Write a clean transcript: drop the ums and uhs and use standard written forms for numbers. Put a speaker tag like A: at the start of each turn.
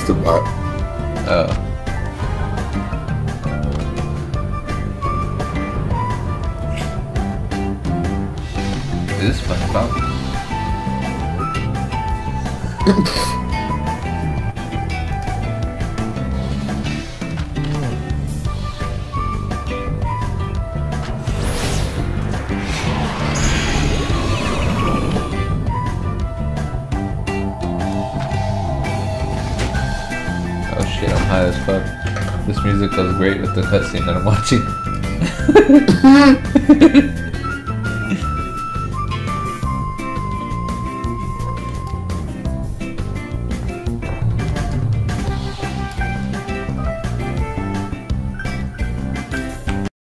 A: It's a bot.
B: Oh. This is fun fountain. Oh shit, I'm high as fuck. This music goes great with the cutscene that I'm watching.